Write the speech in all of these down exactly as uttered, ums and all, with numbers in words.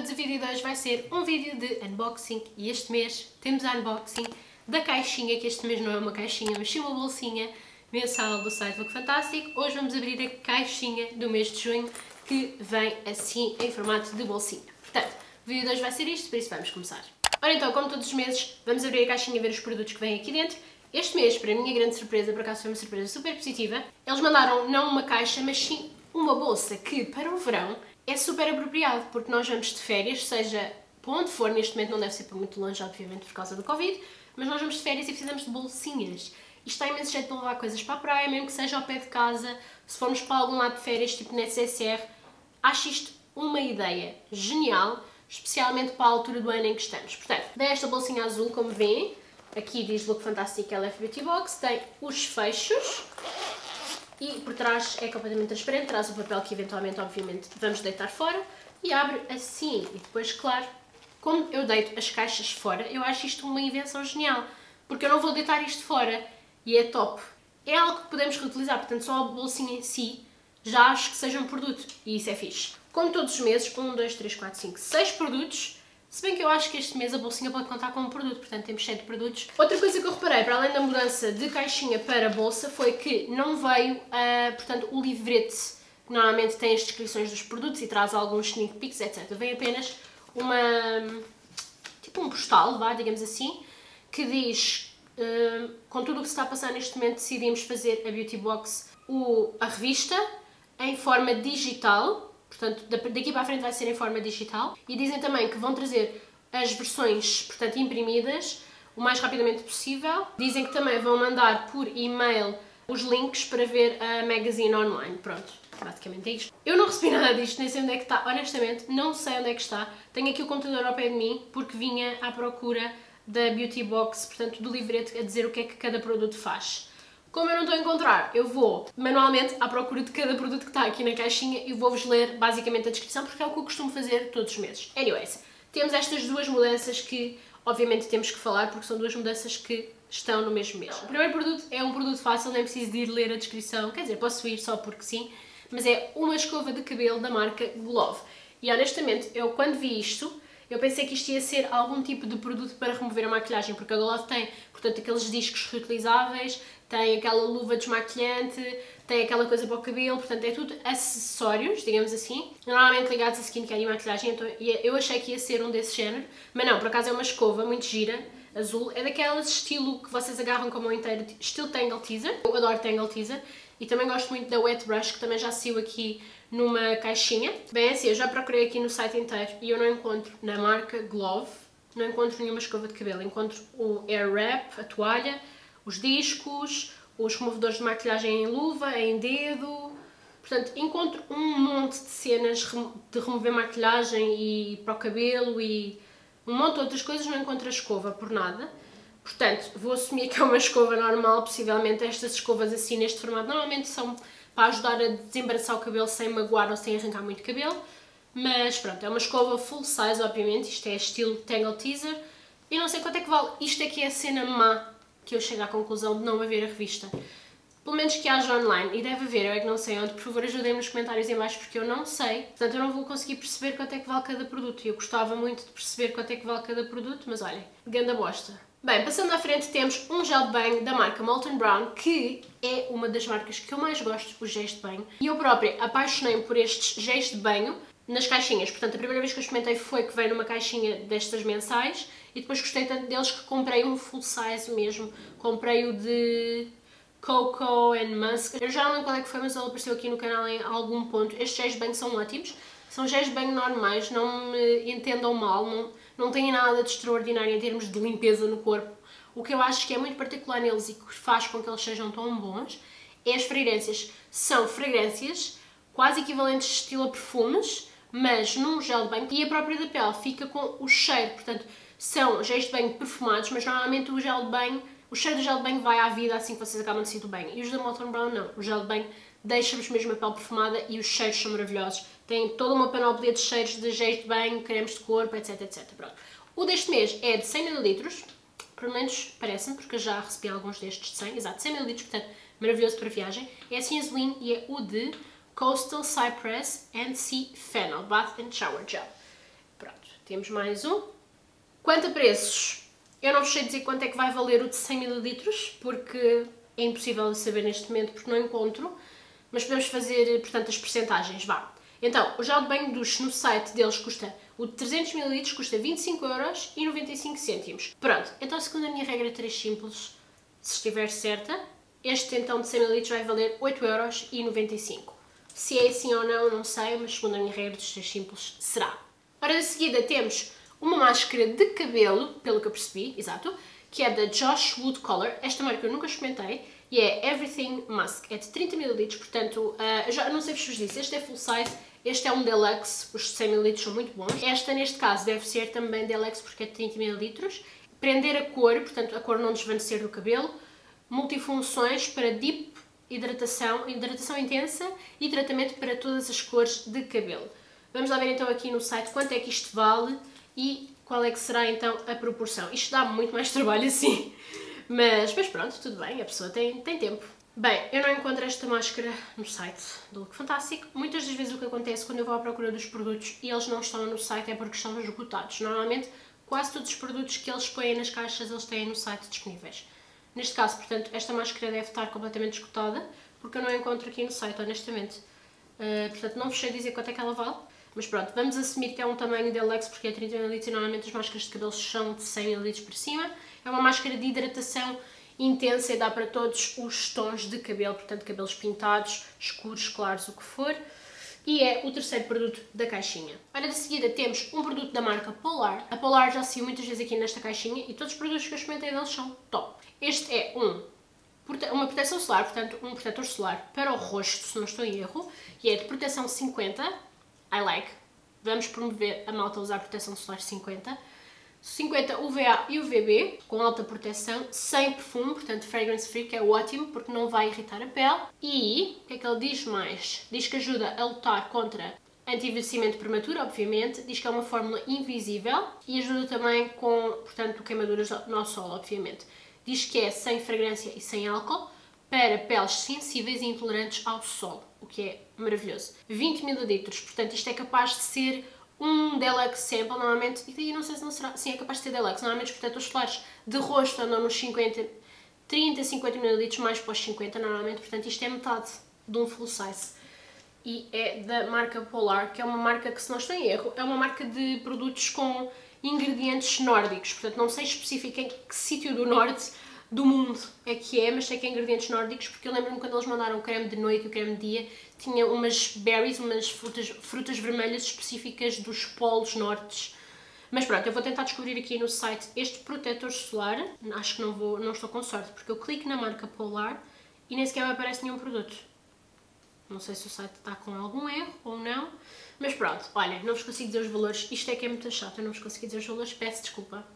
todos, o vídeo de hoje vai ser um vídeo de unboxing e este mês temos a unboxing da caixinha, que este mês não é uma caixinha, mas sim uma bolsinha mensal do site Look Fantastic. Hoje vamos abrir a caixinha do mês de junho, que vem assim em formato de bolsinha. Portanto, o vídeo de hoje vai ser isto, por isso vamos começar. Ora então, como todos os meses, vamos abrir a caixinha e ver os produtos que vêm aqui dentro. Este mês, para a minha grande surpresa, por acaso foi uma surpresa super positiva, eles mandaram não uma caixa, mas sim uma bolsa, que para o verão é super apropriado, porque nós vamos de férias, seja para onde for, neste momento não deve ser para muito longe, obviamente, por causa do Covid, mas nós vamos de férias e precisamos de bolsinhas. Isto está imenso jeito para levar coisas para a praia, mesmo que seja ao pé de casa, se formos para algum lado de férias, tipo na S S R, acho isto uma ideia genial, especialmente para a altura do ano em que estamos. Portanto, vem esta bolsinha azul, como veem, aqui diz Look Fantastic L F Beauty Box, tem os fechos e por trás é completamente transparente, traz o papel que eventualmente, obviamente, vamos deitar fora e abre assim. E depois, claro, como eu deito as caixas fora, eu acho isto uma invenção genial, porque eu não vou deitar isto fora e é top. É algo que podemos reutilizar, portanto só a bolsinha em si já acho que seja um produto e isso é fixe. Como todos os meses, um, dois, três, quatro, cinco, seis produtos, se bem que eu acho que este mês a bolsinha pode contar como um produto, portanto temos sete produtos. Outra coisa que eu reparei, para além da mudança de caixinha para bolsa, foi que não veio, uh, portanto, o livrete, que normalmente tem as descrições dos produtos e traz alguns sneak peeks, etcétera. Vem apenas uma, tipo um postal, vá, digamos assim, que diz, uh, com tudo o que se está a passar neste momento, decidimos fazer a Beauty Box, o, a revista, em forma digital. Portanto, daqui para a frente vai ser em forma digital. E dizem também que vão trazer as versões, portanto, imprimidas o mais rapidamente possível. Dizem que também vão mandar por e-mail os links para ver a magazine online. Pronto, basicamente é isto. Eu não recebi nada disto, nem sei onde é que está. Honestamente, não sei onde é que está. Tenho aqui o computador ao pé de mim, porque vinha à procura da Beauty Box, portanto, do livrete a dizer o que é que cada produto faz. Como eu não estou a encontrar, eu vou manualmente à procura de cada produto que está aqui na caixinha e vou-vos ler basicamente a descrição, porque é o que eu costumo fazer todos os meses. Anyways, temos estas duas mudanças que obviamente temos que falar, porque são duas mudanças que estão no mesmo mês. O primeiro produto é um produto fácil, nem preciso de ir ler a descrição, quer dizer, posso ir só porque sim, mas é uma escova de cabelo da marca Glove. E honestamente, eu quando vi isto, eu pensei que isto ia ser algum tipo de produto para remover a maquilhagem, porque a Glove tem, portanto, aqueles discos reutilizáveis, tem aquela luva desmaquilhante, tem aquela coisa para o cabelo, portanto é tudo acessórios, digamos assim, normalmente ligados a skincare e maquilhagem, então eu achei que ia ser um desse género, mas não, por acaso é uma escova muito gira, azul, é daquelas estilo que vocês agarram com a mão inteira, estilo Tangle Teezer, eu adoro Tangle Teezer, e também gosto muito da Wet Brush, que também já saiu aqui numa caixinha. Bem, assim, eu já procurei aqui no site inteiro e eu não encontro na marca Glove, não encontro nenhuma escova de cabelo, encontro o Air Wrap, a toalha, os discos, os removedores de maquilhagem em luva, em dedo, portanto encontro um monte de cenas de remover maquilhagem e para o cabelo e um monte de outras coisas, não encontro a escova por nada, portanto vou assumir que é uma escova normal, possivelmente estas escovas assim neste formato normalmente são para ajudar a desembaraçar o cabelo sem magoar ou sem arrancar muito cabelo, mas pronto, é uma escova full size obviamente, isto é estilo Tangle Teezer e não sei quanto é que vale, isto aqui é a cena má que eu chego à conclusão de não haver a revista. Pelo menos que haja online, e deve haver, eu é que não sei onde, por favor ajudem-me nos comentários em baixo porque eu não sei, portanto eu não vou conseguir perceber quanto é que vale cada produto e eu gostava muito de perceber quanto é que vale cada produto, mas olhem, ganda bosta. Bem, passando à frente temos um gel de banho da marca Molton Brown, que é uma das marcas que eu mais gosto, os géis de banho, e eu própria apaixonei-me por estes géis de banho nas caixinhas, portanto a primeira vez que eu experimentei foi que veio numa caixinha destas mensais e depois gostei tanto deles que comprei um full size mesmo, comprei o de Cocoa and Musk, eu já não lembro qual é que foi, mas ele apareceu aqui no canal em algum ponto. Estes géis de banho são ótimos, são géis de banho normais, não me entendam mal, não, não têm nada de extraordinário em termos de limpeza no corpo. O que eu acho que é muito particular neles e que faz com que eles sejam tão bons é as fragrâncias. São fragrâncias quase equivalentes estilo a perfumes, mas num gel de banho, e a própria da pele fica com o cheiro, portanto são géis de banho perfumados, mas normalmente o gel de banho, o cheiro do gel de banho vai à vida assim que vocês acabam de sentir o banho, e os da Molton Brown não, o gel de banho deixa-vos mesmo a pele perfumada e os cheiros são maravilhosos, tem toda uma panóplia de cheiros de géis de banho, cremes de corpo, etc, etc. Pronto. O deste mês é de cem mililitros, pelo menos parece-me, porque eu já recebi alguns destes de cem, exato, cem mililitros, portanto maravilhoso para viagem, é assim azulinho e é o de Coastal Cypress and Sea Fennel Bath and Shower Gel. Pronto, temos mais um. Quanto a preços, eu não vos sei dizer quanto é que vai valer o de cem mililitros, porque é impossível de saber neste momento, porque não encontro, mas podemos fazer, portanto, as percentagens, vá. Então, o gel de banho de duche no site deles custa, o de trezentos mililitros custa vinte e cinco euros e noventa e cinco cêntimos. Pronto, então segundo a minha regra três simples, se estiver certa, este então de cem mililitros vai valer oito euros e noventa e cinco. Se é assim ou não, não sei, mas segundo a minha regra dos três simples, será. Ora, de seguida temos uma máscara de cabelo, pelo que eu percebi, exato, que é da Josh Wood Color. Esta marca eu nunca experimentei e é Everything Mask. É de trinta mililitros, portanto, uh, já não sei se vos disse, este é full size, este é um deluxe, os de cem mililitros são muito bons. Esta, neste caso, deve ser também deluxe porque é de trinta mililitros. Prender a cor, portanto, a cor não desvanecer do cabelo. Multifunções para deep hidratação, hidratação intensa e tratamento para todas as cores de cabelo. Vamos lá ver então aqui no site quanto é que isto vale e qual é que será então a proporção. Isto dá muito mais trabalho assim, mas, mas pronto, tudo bem, a pessoa tem, tem tempo. Bem, eu não encontro esta máscara no site do Look Fantastic. Muitas das vezes o que acontece quando eu vou à procura dos produtos e eles não estão no site é porque estão esgotados. Normalmente, quase todos os produtos que eles põem nas caixas eles têm no site disponíveis. Neste caso, portanto, esta máscara deve estar completamente esgotada porque eu não a encontro aqui no site, honestamente. Uh, portanto, não vos sei dizer quanto é que ela vale. Mas pronto, vamos assumir que é um tamanho deluxe porque é trinta mililitros e normalmente as máscaras de cabelo são de cem mililitros para cima. É uma máscara de hidratação intensa e dá para todos os tons de cabelo, portanto cabelos pintados, escuros, claros, o que for. E é o terceiro produto da caixinha. Ora, de seguida temos um produto da marca Polar. A Polar já saiu muitas vezes aqui nesta caixinha e todos os produtos que eu experimentei deles são top. Este é um, uma proteção solar, portanto um protetor solar para o rosto, se não estou em erro, e é de proteção cinquenta. I like. Vamos promover a malta a usar proteção solar cinquenta. cinquenta U V A e U V B, com alta proteção, sem perfume, portanto fragrance free, que é ótimo, porque não vai irritar a pele. E, o que é que ele diz mais? Diz que ajuda a lutar contra anti-envelhecimento prematuro, obviamente. Diz que é uma fórmula invisível e ajuda também com, portanto, queimaduras no sol, obviamente. Diz que é sem fragrância e sem álcool, para peles sensíveis e intolerantes ao sol, o que é maravilhoso. vinte mililitros, portanto isto é capaz de ser um deluxe sample, normalmente, e não sei se não será, sim, é capaz de ser deluxe, normalmente os protetores solares de rosto andam nos cinquenta, trinta, cinquenta mililitros, mais para os cinquenta normalmente, portanto isto é metade de um full size. E é da marca Polar, que é uma marca que, se não estou em erro, é uma marca de produtos com ingredientes nórdicos, portanto não sei especificar em que sítio do norte do mundo é que é, mas sei que é ingredientes nórdicos, porque eu lembro-me quando eles mandaram o creme de noite e o creme de dia, tinha umas berries, umas frutas, frutas vermelhas específicas dos polos nortes. Mas pronto, eu vou tentar descobrir aqui no site este protetor solar. Acho que não, vou, não estou com sorte, porque eu clico na marca Polar e nem sequer me aparece nenhum produto. Não sei se o site está com algum erro ou não, mas pronto, olha, não vos consigo dizer os valores, isto é que é muito chato, eu não vos consigo dizer os valores, peço desculpa.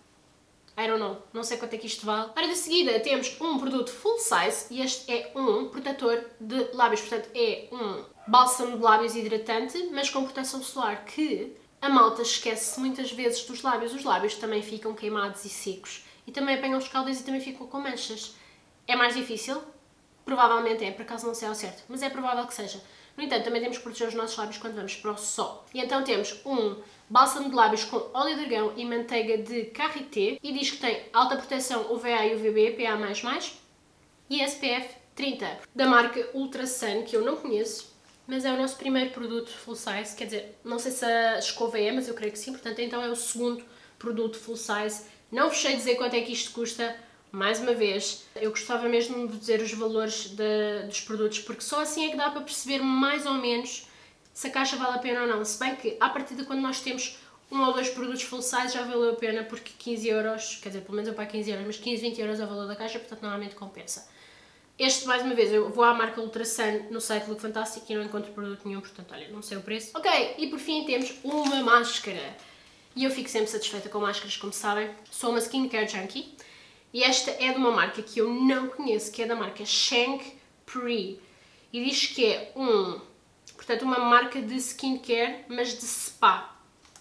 I don't know, não sei quanto é que isto vale. Ora, de seguida temos um produto full size e este é um protetor de lábios, portanto é um bálsamo de lábios hidratante, mas com proteção solar, que a malta esquece muitas vezes dos lábios. Os lábios também ficam queimados e secos e também apanham os caldos e também ficam com manchas. É mais difícil? Provavelmente é, por acaso não sei ao certo, mas é provável que seja. No entanto, também temos que proteger os nossos lábios quando vamos para o sol. E então temos um bálsamo de lábios com óleo de argão e manteiga de karité e diz que tem alta proteção U V A e U V B, P A mais mais, e S P F trinta, da marca Ultra Sun, que eu não conheço, mas é o nosso primeiro produto full size, quer dizer, não sei se a escova é, mas eu creio que sim, portanto então é o segundo produto full size. Não vos sei dizer quanto é que isto custa. Mais uma vez, eu gostava mesmo de dizer os valores de, dos produtos, porque só assim é que dá para perceber mais ou menos se a caixa vale a pena ou não. Se bem que, à partida, quando nós temos um ou dois produtos full size, já valeu a pena, porque quinze euros, quer dizer, pelo menos eu pago quinze euros, mas quinze, vinte euros é o valor da caixa, portanto normalmente compensa. Este, mais uma vez, eu vou à marca Ultra Sun no site Look Fantastic e não encontro produto nenhum, portanto, olha, não sei o preço. Ok, e por fim temos uma máscara. E eu fico sempre satisfeita com máscaras, como sabem. Sou uma skincare junkie. E esta é de uma marca que eu não conheço, que é da marca Shang Pri. E diz que é um, portanto, uma marca de skincare, mas de spa.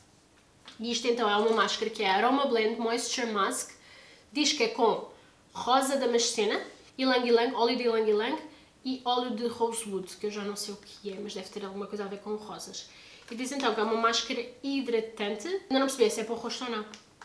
E isto então é uma máscara que é Aroma Blend Moisture Mask. Diz que é com rosa damascena, ylang ylang, óleo de ylang ylang e óleo de rosewood, que eu já não sei o que é, mas deve ter alguma coisa a ver com rosas. E diz então que é uma máscara hidratante. Ainda não percebi se é para o rosto ou não.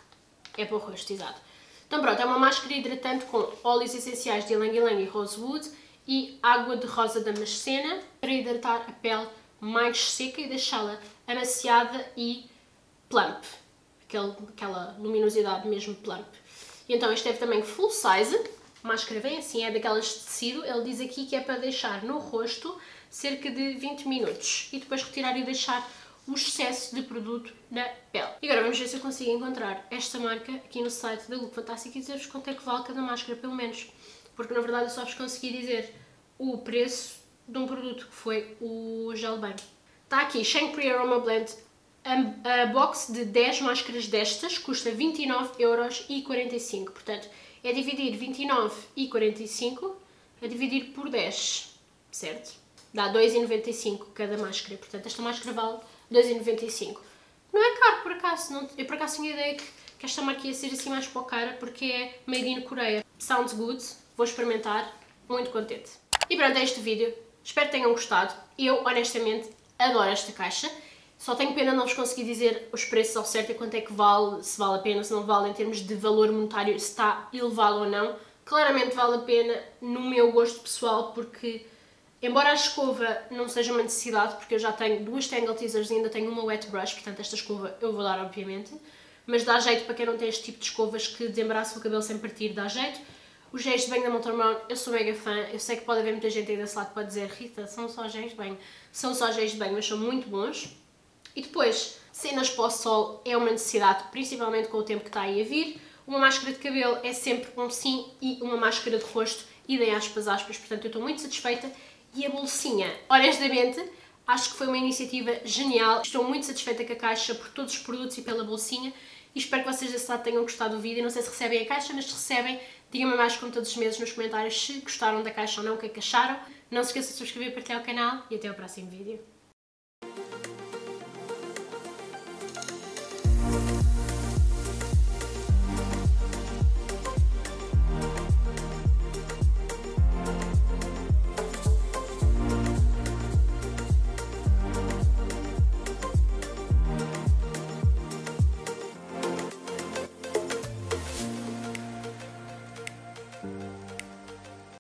É para o rosto, exato. Então pronto, é uma máscara hidratante com óleos essenciais de ylang-ylang e rosewood e água de rosa damascena para hidratar a pele mais seca e deixá-la amaciada e plump. Aquele, aquela luminosidade mesmo plump. E então este é também full size. A máscara vem assim, é daquelas de tecido. Ele diz aqui que é para deixar no rosto cerca de vinte minutos e depois retirar e deixar o excesso de produto na pele. E agora vamos ver se eu consigo encontrar esta marca aqui no site da Look Fantastic e dizer-vos quanto é que vale cada máscara, pelo menos. Porque na verdade eu só vos consegui dizer o preço de um produto, que foi o gel banho. Está aqui, Shankly Aroma Blend, a, a box de dez máscaras destas custa vinte e nove euros e quarenta e cinco. Portanto, é dividir vinte e nove e quarenta e cinco a dividir por dez, certo? Dá dois e noventa e cinco cada máscara. Portanto, esta máscara vale dois e noventa e cinco. Não é caro, por acaso. Não, eu por acaso tinha a ideia que, que esta marca ia ser assim mais para o cara, porque é made in Coreia. Sounds good. Vou experimentar. Muito contente. E pronto, é este vídeo. Espero que tenham gostado. Eu, honestamente, adoro esta caixa. Só tenho pena não vos conseguir dizer os preços ao certo e quanto é que vale, se vale a pena, se não vale em termos de valor monetário, se está elevado ou não. Claramente vale a pena no meu gosto pessoal, porque embora a escova não seja uma necessidade, porque eu já tenho duas Tangle Teasers e ainda tenho uma Wet Brush, portanto esta escova eu vou dar obviamente, mas dá jeito para quem não tem este tipo de escovas que desembaraçam o cabelo sem partir, dá jeito. Os géis de banho da Molton Brown, eu sou mega fã, eu sei que pode haver muita gente aí desse lado que pode dizer Rita, são só géis de banho, são só géis de banho, mas são muito bons. E depois, cenas para o sol é uma necessidade, principalmente com o tempo que está aí a vir. Uma máscara de cabelo é sempre um sim e uma máscara de rosto, idem aspas aspas, portanto eu estou muito satisfeita. E a bolsinha, honestamente, acho que foi uma iniciativa genial. Estou muito satisfeita com a caixa por todos os produtos e pela bolsinha. E espero que vocês desse lado tenham gostado do vídeo. Não sei se recebem a caixa, mas se recebem, digam-me mais como todos os meses nos comentários se gostaram da caixa ou não, o que é que acharam. Não se esqueçam de subscrever e partilhar o canal e até ao próximo vídeo.